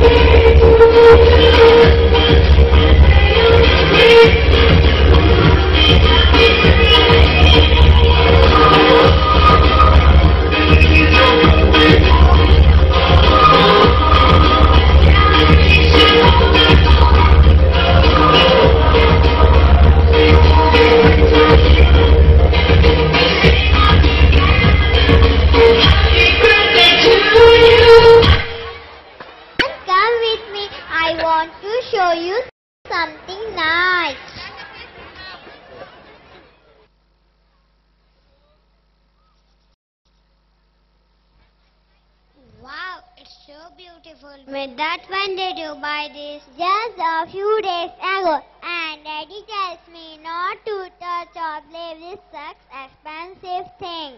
With that, when did you buy this? Just a few days ago. And Daddy tells me not to touch or play with such expensive thing.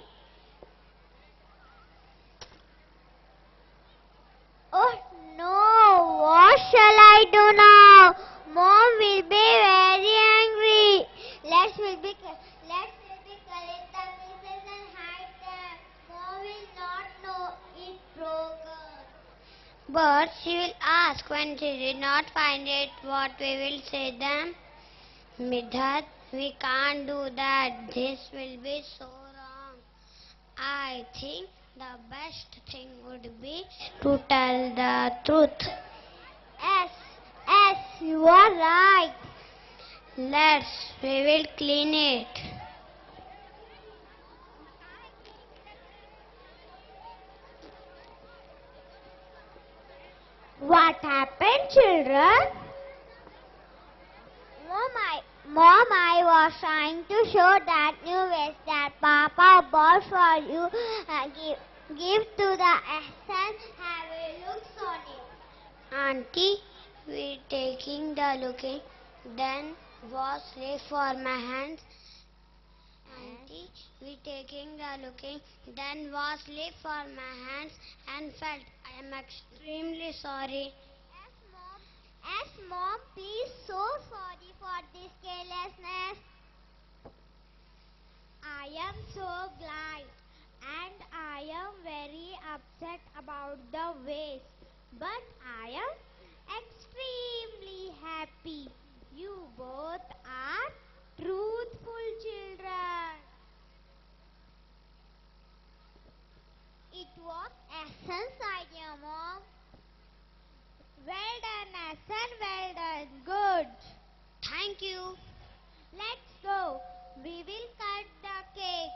Oh no, what shall I do now? Mom will be very angry. Let's collect the pieces and hide them. Mom will not know it's broken. But she will ask when she did not find it, what we will say then. Midhat, we can't do that. This will be so wrong. I think the best thing would be to tell the truth. Yes, you are right. We will clean it. What happened, children? Mom, I was trying to show that new vase that Papa bought for you. Give to the essence. Have a look on it. Auntie, we taking the looking, then was left for my hands. Auntie, we taking the looking, then was left for my hands and felt. I am extremely sorry. Yes, Mom, please so sorry for this carelessness. I am so glad and I am very upset about the waste. But I am extremely happy. You both are truthful children. It was Essence idea, Mom. Well done, Essence. Well done. Good. Thank you. Let's go. We will cut the cake.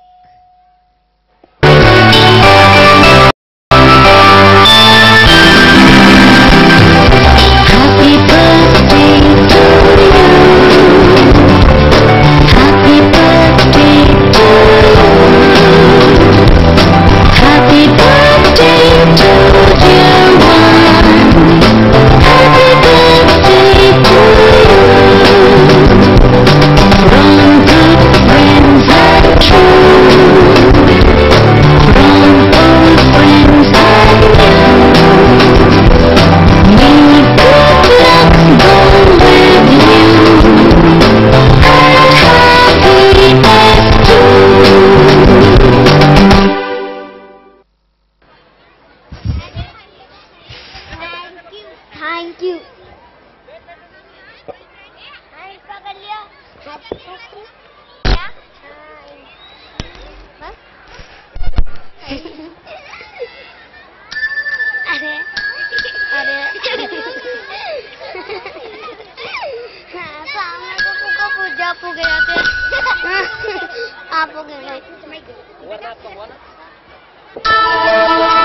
Thank you. आप हो गए